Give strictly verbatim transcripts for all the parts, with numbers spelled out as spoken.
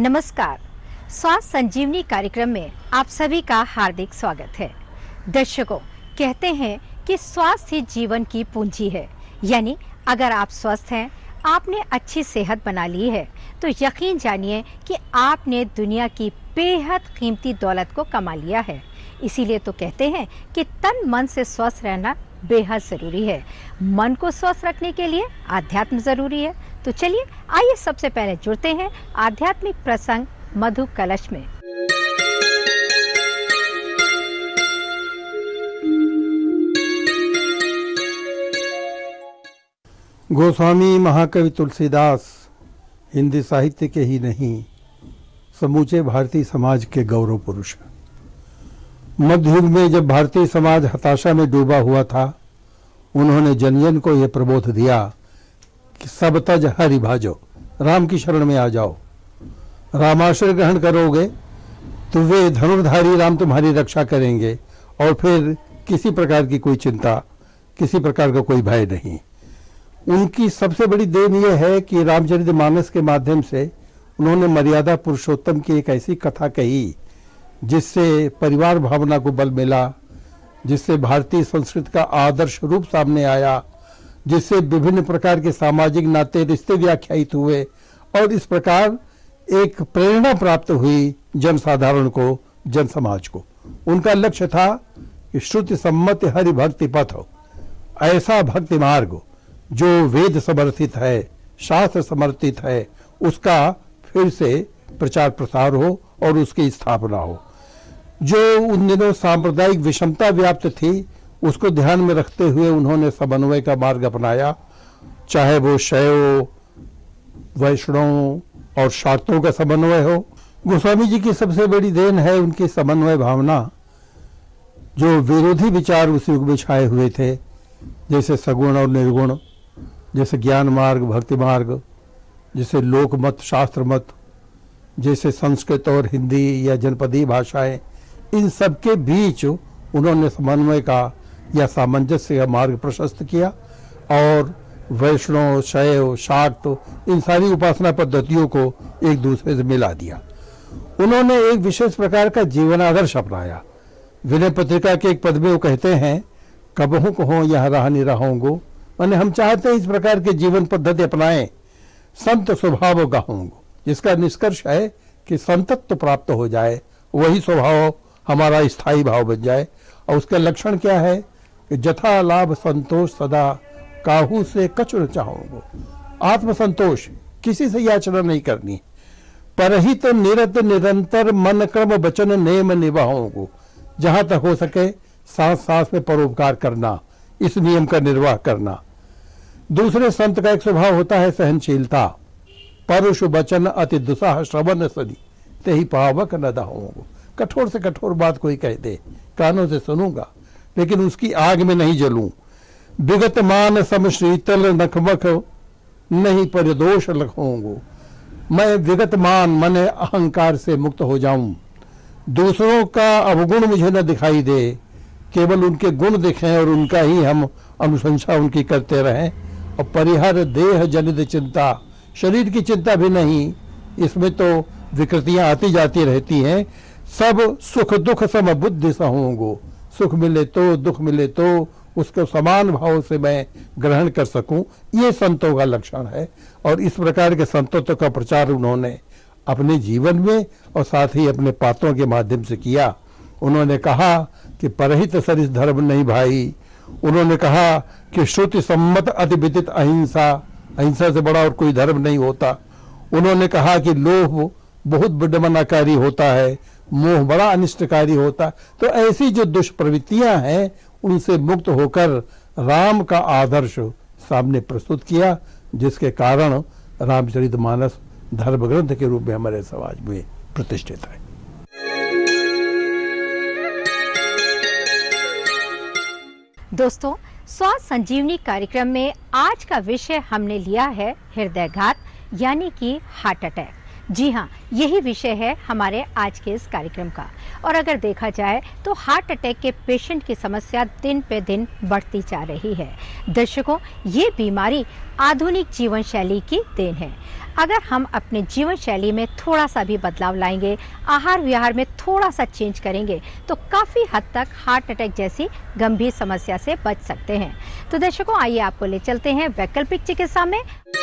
नमस्कार। स्वास्थ्य संजीवनी कार्यक्रम में आप सभी का हार्दिक स्वागत है। दर्शकों, कहते हैं कि स्वास्थ्य ही जीवन की पूंजी है, यानी अगर आप स्वस्थ हैं, आपने अच्छी सेहत बना ली है, तो यकीन जानिए कि आपने दुनिया की बेहद कीमती दौलत को कमा लिया है। इसीलिए तो कहते हैं कि तन मन से स्वस्थ रहना बेहद ज़रूरी है। मन को स्वस्थ रखने के लिए आध्यात्म ज़रूरी है। तो चलिए, आइए सबसे पहले जुड़ते हैं आध्यात्मिक प्रसंग मधु कलश में। गोस्वामी महाकवि तुलसीदास हिंदी साहित्य के ही नहीं, समूचे भारतीय समाज के गौरव पुरुष। मध्य युग में जब भारतीय समाज हताशा में डूबा हुआ था, उन्होंने जन जन को यह प्रबोध दिया कि सब तज हरि भाजो, राम की शरण में आ जाओ। रामाश्रय ग्रहण करोगे तो वे धनुर्धारी राम तुम्हारी रक्षा करेंगे और फिर किसी प्रकार की कोई चिंता, किसी प्रकार का कोई भय नहीं। उनकी सबसे बड़ी देन यह है कि रामचरितमानस के माध्यम से उन्होंने मर्यादा पुरुषोत्तम की एक ऐसी कथा कही जिससे परिवार भावना को बल मिला, जिससे भारतीय संस्कृति का आदर्श रूप सामने आया, जिससे विभिन्न प्रकार के सामाजिक नाते रिश्ते व्याख्यायित हुए और इस प्रकार एक प्रेरणा प्राप्त हुई जनसाधारण को, जन समाज को। उनका लक्ष्य था कि श्रुति सम्मत हरि भक्ति पथ हो, ऐसा भक्ति मार्ग जो वेद समर्थित है, शास्त्र समर्थित है, उसका फिर से प्रचार प्रसार हो और उसकी स्थापना हो। जो उन दिनों सांप्रदायिक विषमता व्याप्त थी, उसको ध्यान में रखते हुए उन्होंने समन्वय का मार्ग अपनाया, चाहे वो शैव, वैष्णव और शाक्तों का समन्वय हो। गोस्वामी जी की सबसे बड़ी देन है उनकी समन्वय भावना। जो विरोधी विचार उस युग में छाए हुए थे, जैसे सगुण और निर्गुण, जैसे ज्ञान मार्ग, भक्ति मार्ग, जैसे लोक मत, शास्त्र मत, जैसे संस्कृत और हिंदी या जनपदीय भाषाएं, इन सब के बीच उन्होंने समन्वय का या सामंजस्य का मार्ग प्रशस्त किया और वैष्णव, शैव, शाक्त, इन सारी उपासना पद्धतियों को एक दूसरे से मिला दिया। उन्होंने एक विशेष प्रकार का जीवन आदर्श अपनाया। विनय पत्रिका के एक पद में वो कहते हैं, कबहू कहो यहाँ रहा नहीं रहूंगो, माने हम चाहते हैं इस प्रकार के जीवन पद्धति अपनाएं, संत स्वभाव गाऊंगो, जिसका निष्कर्ष है कि संतत्व प्राप्त हो जाए, वही स्वभाव हमारा स्थायी भाव बन जाए। और उसका लक्षण क्या है कि जथा लाभ संतोष सदा, काहू से कछु न चाहूंगो। आत्मसंतोष, किसी से याचना नहीं करनी। परहित निरत निरंतर मन क्रम वचन नेम निभाऊंगो, जहां तक हो सके सांस सांस में परोपकार करना, इस नियम का निर्वाह करना। दूसरे संत का एक स्वभाव होता है सहनशीलता। परुष वचन अति दुसाह श्रवण सदी, ते ही पावक न दाऊंगो। कठोर से कठोर बात कोई कह दे, कानों से सुनूंगा, लेकिन उसकी आग में नहीं जलूं। विगत मान सम शीतल नखमख, नहीं पर दोष लखूंगो। मैं विगत मान माने अहंकार से मुक्त हो जाऊं, दूसरों का अवगुण मुझे न दिखाई दे, केवल उनके गुण दिखें और उनका ही हम अनुशंसा उनकी करते रहें। और परिहर देह जनित चिंता, शरीर की चिंता भी नहीं, इसमें तो विकृतियां आती जाती रहती हैं। सब सुख दुख सम बुद्धि सहूंगो, सुख मिले तो दुख मिले तो उसको समान भाव से मैं ग्रहण कर सकूं, ये संतों का लक्षण है। और इस प्रकार के संतत्व का प्रचार उन्होंने अपने जीवन में और साथ ही अपने पात्रों के माध्यम से किया। उन्होंने कहा कि परहित सरिस धर्म नहीं भाई। उन्होंने कहा कि श्रुति सम्मत अति विदित अहिंसा, अहिंसा से बड़ा और कोई धर्म नहीं होता। उन्होंने कहा कि लोभ बहुत विडंबनाकारी होता है, मोह बड़ा अनिष्टकारी होता। तो ऐसी जो दुष्प्रवृत्तियां हैं, उनसे मुक्त होकर राम का आदर्श सामने प्रस्तुत किया, जिसके कारण रामचरितमानस धर्म ग्रंथ के रूप में हमारे समाज में प्रतिष्ठित है। दोस्तों, स्वास्थ्य संजीवनी कार्यक्रम में आज का विषय हमने लिया है हृदयघात, यानी कि हार्ट अटैक। जी हाँ, यही विषय है हमारे आज के इस कार्यक्रम का। और अगर देखा जाए तो हार्ट अटैक के पेशेंट की समस्या दिन पे दिन बढ़ती जा रही है। दर्शकों, ये बीमारी आधुनिक जीवन शैली की देन है। अगर हम अपने जीवन शैली में थोड़ा सा भी बदलाव लाएंगे, आहार विहार में थोड़ा सा चेंज करेंगे, तो काफ़ी हद तक हार्ट अटैक जैसी गंभीर समस्या से बच सकते हैं। तो दर्शकों, आइए आपको ले चलते हैं वैकल्पिक चिकित्सा में।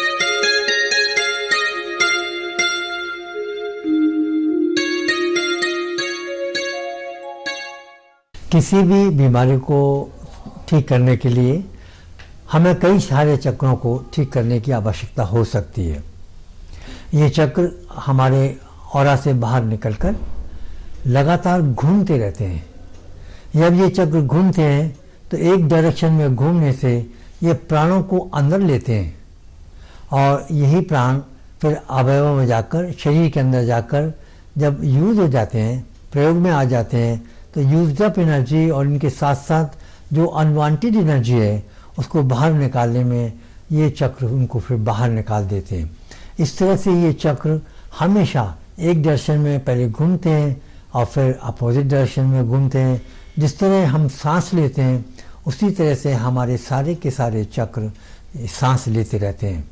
किसी भी बीमारी को ठीक करने के लिए हमें कई सारे चक्रों को ठीक करने की आवश्यकता हो सकती है। ये चक्र हमारे ऑरा से बाहर निकलकर लगातार घूमते रहते हैं। जब ये चक्र घूमते हैं तो एक डायरेक्शन में घूमने से ये प्राणों को अंदर लेते हैं और यही प्राण फिर अवयवों में जाकर, शरीर के अंदर जाकर जब यूज हो जाते हैं, प्रयोग में आ जाते हैं, तो यूज्ड अप एनर्जी और इनके साथ साथ जो अनवांटेड एनर्जी है उसको बाहर निकालने में ये चक्र उनको फिर बाहर निकाल देते हैं। इस तरह से ये चक्र हमेशा एक डायरेक्शन में पहले घूमते हैं और फिर अपोजिट डायरेक्शन में घूमते हैं। जिस तरह हम सांस लेते हैं उसी तरह से हमारे सारे के सारे चक्र सांस लेते रहते हैं।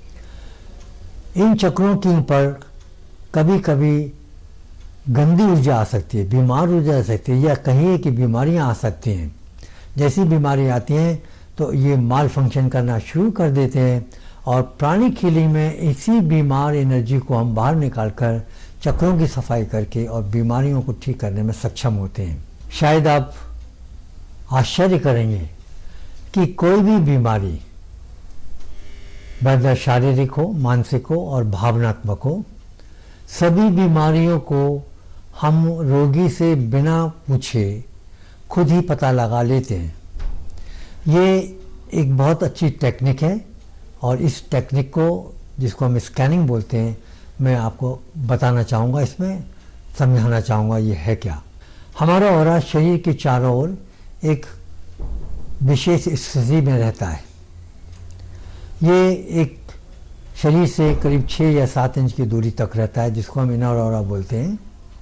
इन चक्रों के ऊपर कभी कभी गंदी ऊर्जा आ सकती है, बीमार ऊर्जा आ सकती है, या कहिए कि बीमारियां आ सकती हैं। जैसी बीमारी आती हैं तो ये माल फंक्शन करना शुरू कर देते हैं और प्राणिक हीलिंग में इसी बीमार एनर्जी को हम बाहर निकालकर चक्रों की सफाई करके और बीमारियों को ठीक करने में सक्षम होते हैं। शायद आप आश्चर्य करेंगे कि कोई भी बीमारी, वह शारीरिक हो, मानसिक हो और भावनात्मक हो, सभी बीमारियों को हम रोगी से बिना पूछे खुद ही पता लगा लेते हैं। ये एक बहुत अच्छी टेक्निक है और इस टेक्निक को, जिसको हम स्कैनिंग बोलते हैं, मैं आपको बताना चाहूँगा, इसमें समझाना चाहूँगा ये है क्या। हमारा ऑरा शरीर के चारों ओर एक विशेष स्थिति में रहता है। ये एक शरीर से करीब छः या सात इंच की दूरी तक रहता है, जिसको हम इनर ऑरा बोलते हैं।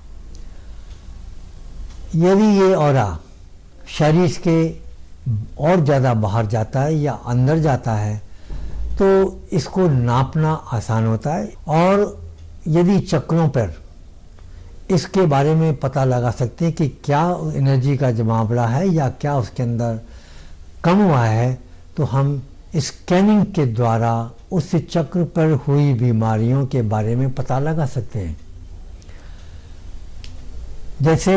यदि ये ऑरा शरीर के और ज़्यादा बाहर जाता है या अंदर जाता है तो इसको नापना आसान होता है और यदि चक्रों पर इसके बारे में पता लगा सकते हैं कि क्या एनर्जी का जमावड़ा है या क्या उसके अंदर कम हुआ है, तो हम स्कैनिंग के द्वारा उस चक्र पर हुई बीमारियों के बारे में पता लगा सकते हैं। जैसे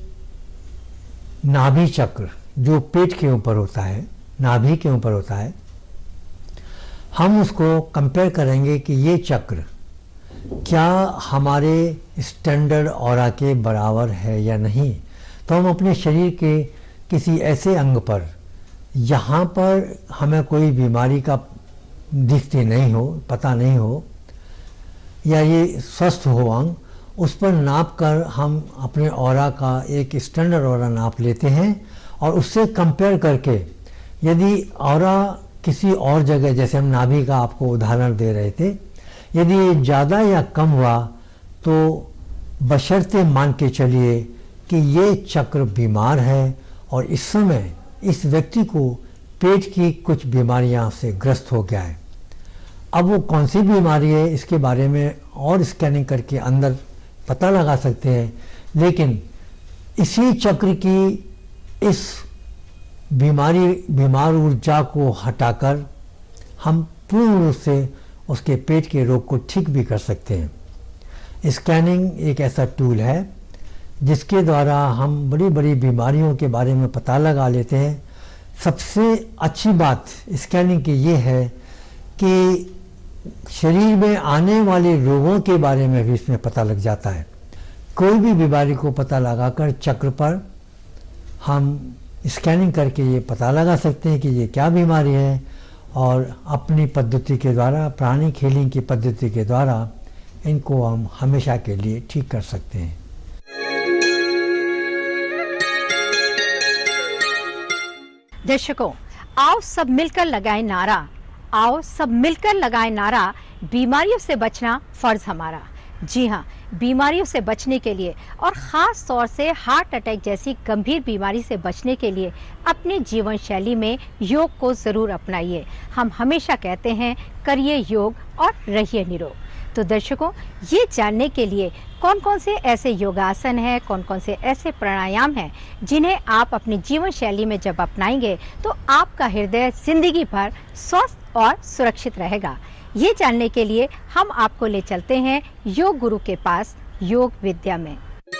नाभि चक्र जो पेट के ऊपर होता है, नाभि के ऊपर होता है, हम उसको कंपेयर करेंगे कि ये चक्र क्या हमारे स्टैंडर्ड ऑरा के बराबर है या नहीं। तो हम अपने शरीर के किसी ऐसे अंग पर, यहाँ पर हमें कोई बीमारी का दिखती नहीं हो, पता नहीं हो, या ये स्वस्थ हो अंग, उस पर नाप कर हम अपने ऑरा का एक स्टैंडर्ड ऑरा नाप लेते हैं और उससे कंपेयर करके यदि ऑरा किसी और जगह, जैसे हम नाभि का आपको उदाहरण दे रहे थे, यदि ये ज़्यादा या कम हुआ तो बशर्ते मान के चलिए कि ये चक्र बीमार है और इस समय इस व्यक्ति को पेट की कुछ बीमारियां से ग्रस्त हो गया है। अब वो कौन सी बीमारी है इसके बारे में और स्कैनिंग करके अंदर पता लगा सकते हैं, लेकिन इसी चक्र की इस बीमारी बीमार ऊर्जा को हटाकर हम पूर्ण रूप से उसके पेट के रोग को ठीक भी कर सकते हैं। स्कैनिंग एक ऐसा टूल है जिसके द्वारा हम बड़ी बड़ी बीमारियों के बारे में पता लगा लेते हैं। सबसे अच्छी बात स्कैनिंग की ये है कि शरीर में आने वाले रोगों के बारे में भी इसमें पता लग जाता है। कोई भी बीमारी को पता लगाकर चक्र पर हम स्कैनिंग करके ये पता लगा सकते हैं कि ये क्या बीमारी है और अपनी पद्धति के द्वारा, प्राणिक हीलिंग की पद्धति के द्वारा इनको हम हमेशा के लिए ठीक कर सकते हैं। दर्शकों, आओ सब मिलकर लगाएं नारा, आओ सब मिलकर लगाएं नारा, बीमारियों से बचना फर्ज हमारा। जी हाँ, बीमारियों से बचने के लिए और ख़ास तौर से हार्ट अटैक जैसी गंभीर बीमारी से बचने के लिए अपने जीवन शैली में योग को ज़रूर अपनाइए। हम हमेशा कहते हैं करिए योग और रहिए निरोग। तो दर्शकों, ये जानने के लिए कौन कौन से ऐसे योगासन हैं, कौन कौन से ऐसे प्राणायाम हैं जिन्हें आप अपनी जीवन शैली में जब अपनाएंगे तो आपका हृदय जिंदगी भर स्वस्थ और सुरक्षित रहेगा, ये जानने के लिए हम आपको ले चलते हैं योग गुरु के पास योग विद्या में।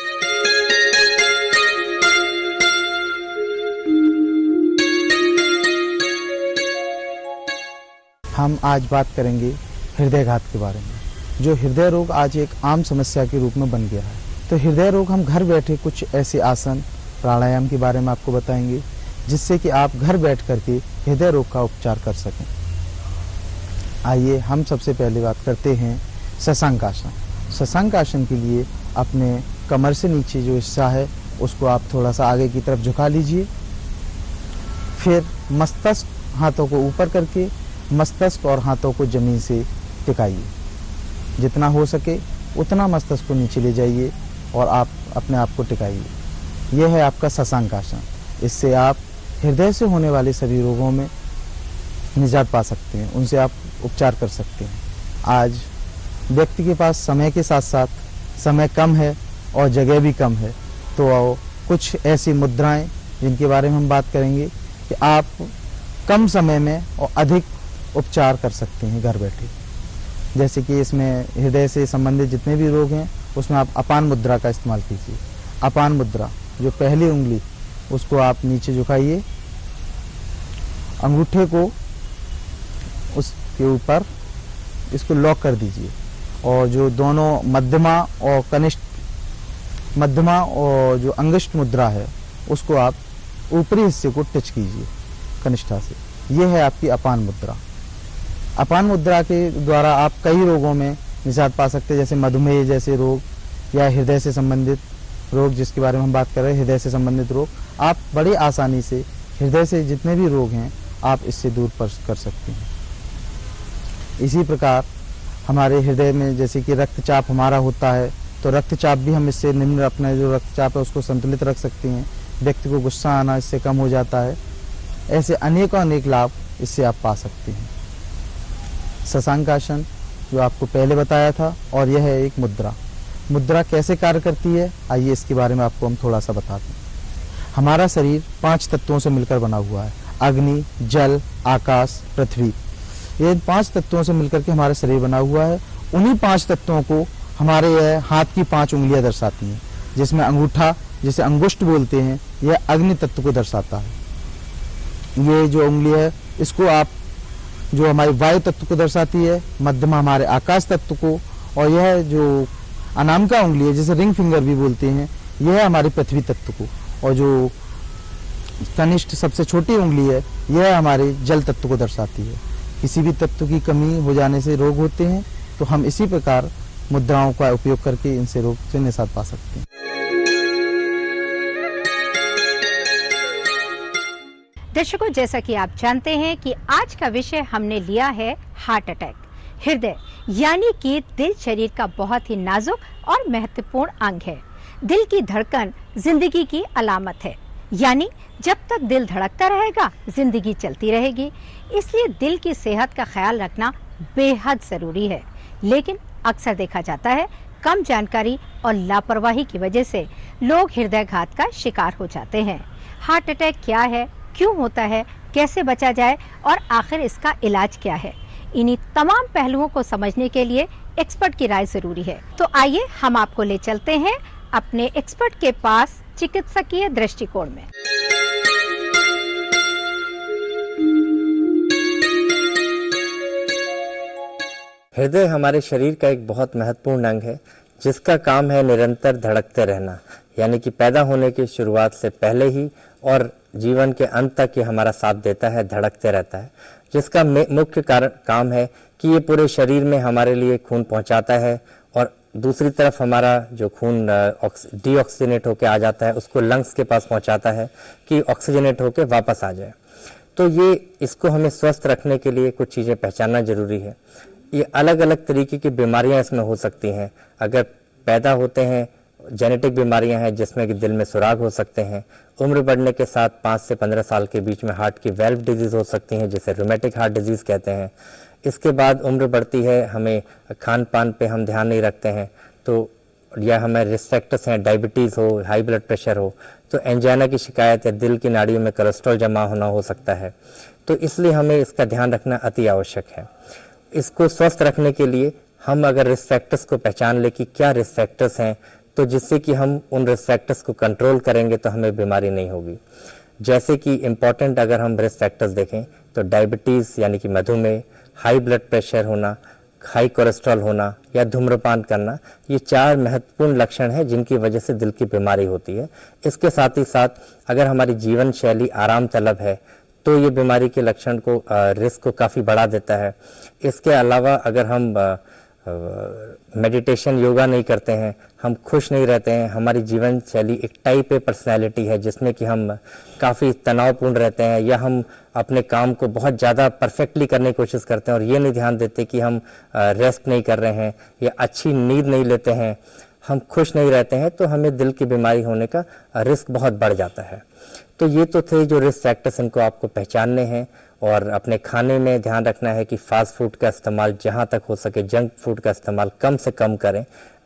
हम आज बात करेंगे हृदयघात के बारे में, जो हृदय रोग आज एक आम समस्या के रूप में बन गया है। तो हृदय रोग हम घर बैठे कुछ ऐसे आसन प्राणायाम के बारे में आपको बताएंगे जिससे कि आप घर बैठ करके हृदय रोग का उपचार कर सकें। आइए हम सबसे पहले बात करते हैं शशांक आसन। शशांक आसन के लिए अपने कमर से नीचे जो हिस्सा है उसको आप थोड़ा सा आगे की तरफ झुका लीजिए। फिर मस्तक हाथों को ऊपर करके मस्तक और हाथों को जमीन से टिकाइए। जितना हो सके उतना मस्तक को नीचे ले जाइए और आप अपने आप को टिकाइए। यह है आपका शशांक आसन। इससे आप हृदय से होने वाले सभी रोगों में निजात पा सकते हैं, उनसे आप उपचार कर सकते हैं। आज व्यक्ति के पास समय के साथ साथ समय कम है और जगह भी कम है, तो आओ कुछ ऐसी मुद्राएं जिनके बारे में हम बात करेंगे कि आप कम समय में और अधिक उपचार कर सकते हैं घर बैठे। जैसे कि इसमें हृदय से संबंधित जितने भी रोग हैं उसमें आप अपान मुद्रा का इस्तेमाल कीजिए। अपान मुद्रा, जो पहली उंगली उसको आप नीचे झुकाइए, अंगूठे को उसके ऊपर इसको लॉक कर दीजिए और जो दोनों मध्यमा और कनिष्ठ मध्यमा और जो अंगुष्ठ मुद्रा है उसको आप ऊपरी हिस्से को टच कीजिए कनिष्ठा से। यह है आपकी अपान मुद्रा। अपान मुद्रा के द्वारा आप कई रोगों में निजात पा सकते हैं, जैसे मधुमेह जैसे रोग या हृदय से संबंधित रोग जिसके बारे में हम बात कर रहे हैं, हृदय से संबंधित रोग आप बड़ी आसानी से हृदय से जितने भी रोग हैं आप इससे दूर कर सकते हैं। इसी प्रकार हमारे हृदय में जैसे कि रक्तचाप हमारा होता है, तो रक्तचाप भी हम इससे निम्न अपना जो रक्तचाप है उसको संतुलित रख सकते हैं। व्यक्ति को गुस्सा आना इससे कम हो जाता है। ऐसे अनेकों अनेक लाभ इससे आप पा सकते हैं। शशांक आसन जो आपको पहले बताया था, और यह है एक मुद्रा। मुद्रा कैसे कार्य करती है, आइए इसके बारे में आपको हम थोड़ा सा बताते हैं। हमारा शरीर पांच तत्वों से मिलकर बना हुआ है, अग्नि, जल, आकाश, पृथ्वी। ये पांच तत्वों से मिलकर के हमारा शरीर बना हुआ है। उन्हीं पांच तत्वों को हमारे यह हाथ की पांच उंगलियां दर्शाती हैं, जिसमें अंगूठा जिसे अंगुष्ठ बोलते हैं यह अग्नि तत्व को दर्शाता है। ये जो उंगली है इसको आप जो हमारे वायु तत्व को दर्शाती है, मध्यमा हमारे आकाश तत्व को, और यह जो अनामिका उंगली है जिसे रिंग फिंगर भी बोलते हैं यह हमारे पृथ्वी तत्व को, और जो कनिष्ठ सबसे छोटी उंगली है यह हमारे जल तत्व को दर्शाती है। किसी भी तत्व की कमी हो जाने से रोग होते हैं, तो हम इसी प्रकार मुद्राओं का उपयोग करके इनसे रोग से निजात पा सकते हैं। दर्शकों, जैसा कि आप जानते हैं कि आज का विषय हमने लिया है हार्ट अटैक। हृदय यानी कि दिल शरीर का बहुत ही नाजुक और महत्वपूर्ण अंग है। दिल की धड़कन जिंदगी की अलामत है, यानी जब तक दिल धड़कता रहेगा जिंदगी चलती रहेगी। इसलिए दिल की सेहत का ख्याल रखना बेहद जरूरी है। लेकिन अक्सर देखा जाता है कम जानकारी और लापरवाही की वजह से लोग हृदयघात का शिकार हो जाते हैं। हार्ट अटैक क्या है, क्यों होता है, कैसे बचा जाए और आखिर इसका इलाज क्या है, इन्हीं तमाम पहलुओं को समझने के लिए एक्सपर्ट की राय जरूरी है। तो आइए हम आपको ले चलते हैं अपने एक्सपर्ट के पास चिकित्सकीय दृष्टिकोण में। हृदय हमारे शरीर का एक बहुत महत्वपूर्ण अंग है जिसका काम है निरंतर धड़कते रहना, यानी कि पैदा होने की शुरुआत से पहले ही और जीवन के अंत तक ये हमारा साथ देता है, धड़कते रहता है। जिसका मुख्य कारण काम है कि ये पूरे शरीर में हमारे लिए खून पहुंचाता है और दूसरी तरफ हमारा जो खून डीऑक्सीजनेट होकर आ जाता है उसको लंग्स के पास पहुंचाता है कि ऑक्सीजनेट होकर वापस आ जाए। तो ये इसको हमें स्वस्थ रखने के लिए कुछ चीज़ें पहचानना जरूरी है। ये अलग अलग तरीके की बीमारियां इसमें हो सकती हैं। अगर पैदा होते हैं जेनेटिक बीमारियां हैं जिसमें कि दिल में सुराग हो सकते हैं। उम्र बढ़ने के साथ पाँच से पंद्रह साल के बीच में हार्ट की वेल्व डिजीज हो सकती हैं जिसे रूमेटिक हार्ट डिजीज कहते हैं। इसके बाद उम्र बढ़ती है, हमें खान पान पे हम ध्यान नहीं रखते हैं तो या हमें रिस्क फैक्टर्स हैं, डायबिटीज़ हो, हाई ब्लड प्रेशर हो, तो एंजाइना की शिकायत या दिल की नाड़ियों में कोलेस्ट्रॉल जमा होना हो सकता है। तो इसलिए हमें इसका ध्यान रखना अति आवश्यक है। इसको स्वस्थ रखने के लिए हम अगर रिस्क फैक्टर्स को पहचान ले कि क्या रिस्क फैक्टर्स हैं, तो जिससे कि हम उन रिस्क फैक्टर्स को कंट्रोल करेंगे तो हमें बीमारी नहीं होगी। जैसे कि इम्पॉर्टेंट अगर हम रिस्क फैक्टर्स देखें तो डायबिटीज़ यानी कि मधुमेह, हाई ब्लड प्रेशर होना, हाई कोलेस्ट्रॉल होना या धूम्रपान करना, ये चार महत्वपूर्ण लक्षण हैं जिनकी वजह से दिल की बीमारी होती है। इसके साथ ही साथ अगर हमारी जीवन शैली आराम तलब है तो ये बीमारी के लक्षण को रिस्क को काफ़ी बढ़ा देता है। इसके अलावा अगर हम मेडिटेशन योगा नहीं करते हैं, हम खुश नहीं रहते हैं, हमारी जीवन शैली एक टाइप ए पर्सनैलिटी है जिसमें कि हम काफ़ी तनावपूर्ण रहते हैं या हम अपने काम को बहुत ज़्यादा परफेक्टली करने की कोशिश करते हैं और ये नहीं ध्यान देते कि हम रेस्ट नहीं कर रहे हैं या अच्छी नींद नहीं लेते हैं, हम खुश नहीं रहते हैं, तो हमें दिल की बीमारी होने का रिस्क बहुत बढ़ जाता है। तो ये तो थे जो रिस्क फैक्टर्स, इनको आपको पहचानने हैं और अपने खाने में ध्यान रखना है कि फास्ट फूड का इस्तेमाल जहाँ तक हो सके जंक फूड का इस्तेमाल कम से कम करें।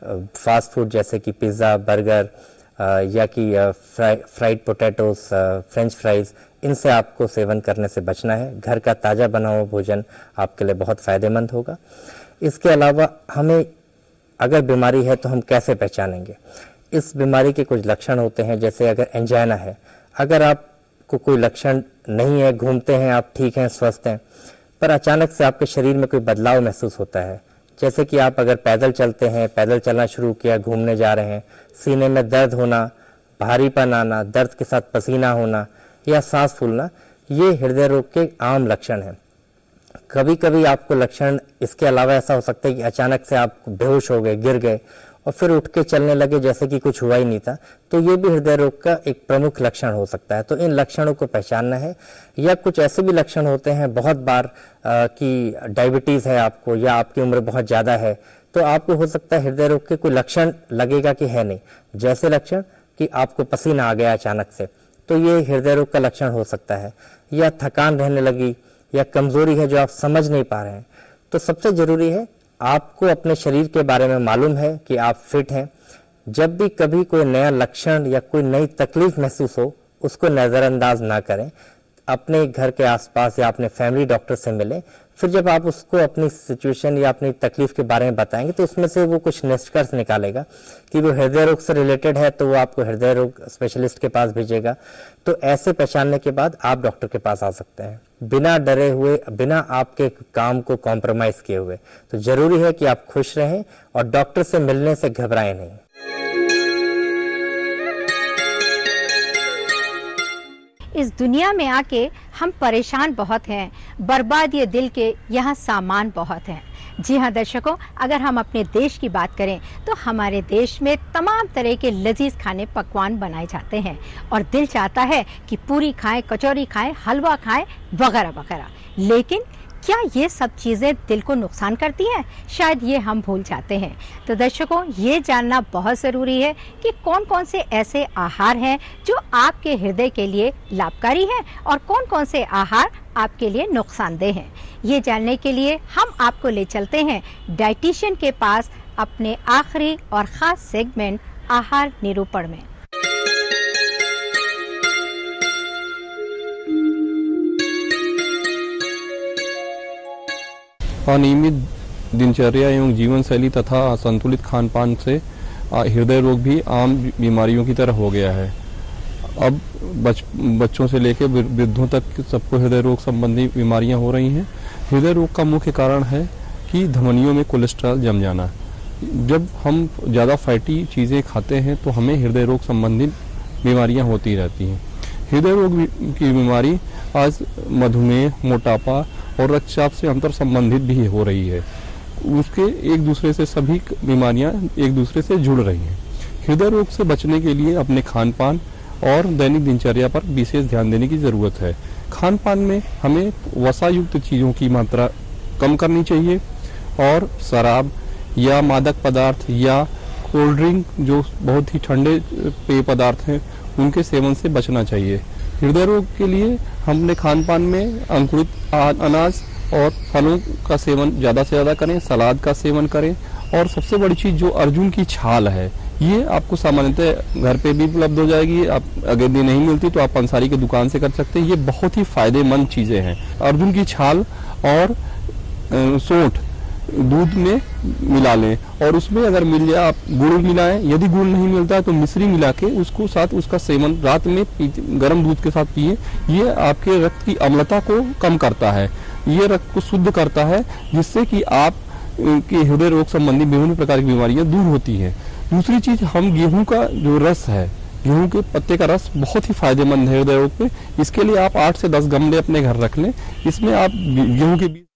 फास्ट फूड जैसे कि पिज़्ज़ा, बर्गर या कि fry fried potatoes, French fries, इनसे आपको सेवन करने से बचना है। घर का ताज़ा बना हुआ भोजन आपके लिए बहुत फ़ायदेमंद होगा। इसके अलावा हमें अगर बीमारी है तो हम कैसे पहचानेंगे? इस बीमारी के कुछ लक्षण होते हैं, जैसे अगर एंजाइना है, अगर आपको कोई लक्षण नहीं है, घूमते हैं आप, ठीक हैं, स्वस्थ हैं, पर अचानक से आपके शरीर में कोई बदलाव महसूस होता है, जैसे कि आप अगर पैदल चलते हैं, पैदल चलना शुरू किया, घूमने जा रहे हैं, सीने में दर्द होना, भारीपन आना, दर्द के साथ पसीना होना या सांस फूलना, ये हृदय रोग के आम लक्षण हैं। कभी कभी आपको लक्षण इसके अलावा ऐसा हो सकता है कि अचानक से आप बेहोश हो गए, गिर गए और फिर उठ के चलने लगे जैसे कि कुछ हुआ ही नहीं था, तो ये भी हृदय रोग का एक प्रमुख लक्षण हो सकता है। तो इन लक्षणों को पहचानना है। या कुछ ऐसे भी लक्षण होते हैं बहुत बार आ, कि डायबिटीज़ है आपको या आपकी उम्र बहुत ज़्यादा है, तो आपको हो सकता है हृदय रोग के कोई लक्षण लगेगा कि है नहीं, जैसे लक्षण कि आपको पसीना आ गया अचानक से, तो ये हृदय रोग का लक्षण हो सकता है। या थकान रहने लगी या कमज़ोरी है जो आप समझ नहीं पा रहे हैं। तो सबसे ज़रूरी है आपको अपने शरीर के बारे में मालूम है कि आप फिट हैं। जब भी कभी कोई नया लक्षण या कोई नई तकलीफ महसूस हो, उसको नज़रअंदाज ना करें। अपने घर के आसपास या अपने फैमिली डॉक्टर से मिलें। फिर जब आप उसको अपनी सिचुएशन या अपनी तकलीफ के बारे में बताएंगे तो उसमें से वो कुछ निष्कर्ष निकालेगा कि वो हृदय रोग से रिलेटेड है, तो वो आपको हृदय रोग स्पेशलिस्ट के पास भेजेगा। तो ऐसे पहचानने के बाद आप डॉक्टर के पास आ सकते हैं, बिना डरे हुए, बिना आपके काम को कॉम्प्रोमाइज़ किए हुए। तो ज़रूरी है कि आप खुश रहें और डॉक्टर से मिलने से घबराएं नहीं। इस दुनिया में आके हम परेशान बहुत हैं, बर्बाद ये दिल के यहाँ सामान बहुत हैं। जी हाँ दर्शकों, अगर हम अपने देश की बात करें तो हमारे देश में तमाम तरह के लजीज खाने पकवान बनाए जाते हैं और दिल चाहता है कि पूरी खाएं, कचौरी खाएं, हलवा खाएं, वगैरह वगैरह। लेकिन क्या ये सब चीज़ें दिल को नुकसान करती हैं? शायद ये हम भूल जाते हैं। तो दर्शकों, ये जानना बहुत ज़रूरी है कि कौन कौन से ऐसे आहार हैं जो आपके हृदय के लिए लाभकारी हैं और कौन कौन से आहार आपके लिए नुकसानदेह हैं। ये जानने के लिए हम आपको ले चलते हैं डाइटिशियन के पास अपने आखिरी और ख़ास सेगमेंट आहार निरूपण में। अनियमित दिनचर्या एवं जीवन शैली तथा असंतुलित खान पान से हृदय रोग भी आम बीमारियों की तरह हो गया है। अब बच, बच्चों से लेकर वृद्धों तक सबको हृदय रोग संबंधी बीमारियां हो रही हैं। हृदय रोग का मुख्य कारण है कि धमनियों में कोलेस्ट्रॉल जम जाना। जब हम ज़्यादा फैटी चीज़ें खाते हैं तो हमें हृदय रोग संबंधित बीमारियां होती रहती हैं। हृदय रोग की बीमारी आज मधुमेह, मोटापा और रक्तचाप से अंतर संबंधित भी हो रही है। उसके एक दूसरे से सभी बीमारियां एक दूसरे से जुड़ रही हैं। हृदय रोग से बचने के लिए अपने खान पान और दैनिक दिनचर्या पर विशेष ध्यान देने की ज़रूरत है। खान पान में हमें वसा युक्त चीज़ों की मात्रा कम करनी चाहिए और शराब या मादक पदार्थ या कोल्ड ड्रिंक, जो बहुत ही ठंडे पेय पदार्थ हैं, उनके सेवन से बचना चाहिए। हृदय रोग के लिए हम अपने खान पान में अंकुरित अनाज और फलों का सेवन ज़्यादा से ज़्यादा करें, सलाद का सेवन करें, और सबसे बड़ी चीज़ जो अर्जुन की छाल है, ये आपको सामान्यतः घर पे भी उपलब्ध हो जाएगी। आप अगर ये नहीं मिलती तो आप पंसारी की दुकान से कर सकते हैं। ये बहुत ही फायदेमंद चीज़ें हैं। अर्जुन की छाल और सौंठ दूध में मिला लें, और उसमें अगर मिल जाए आप गुड़ मिलाएं। यदि गुड़ नहीं मिलता है तो मिश्री मिला के उसको साथ उसका सेवन रात में गर्म दूध के साथ पिए। ये आपके रक्त की अम्लता को कम करता है, ये रक्त को शुद्ध करता है, जिससे कि आप के हृदय रोग संबंधी विभिन्न प्रकार की बीमारियां दूर होती हैं। दूसरी चीज, हम गेहूं का जो रस है, गेहूं के पत्ते का रस बहुत ही फायदेमंद है हृदय रोग पे। इसके लिए आप आठ से दस गमले अपने घर रख लें। इसमें आप गेहूं के बीज